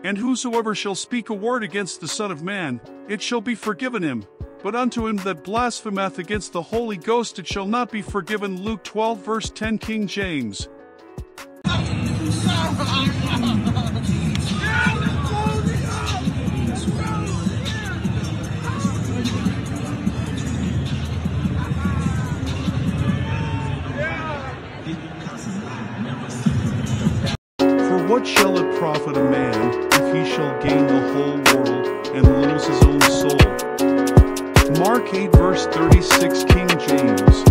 And whosoever shall speak a word against the Son of Man, it shall be forgiven him. But unto him that blasphemeth against the Holy Ghost it shall not be forgiven. Luke 12 verse 10 King James. For what shall it profit a man, if he shall gain the whole world, and lose his own soul? Mark 8 verse 36 King James.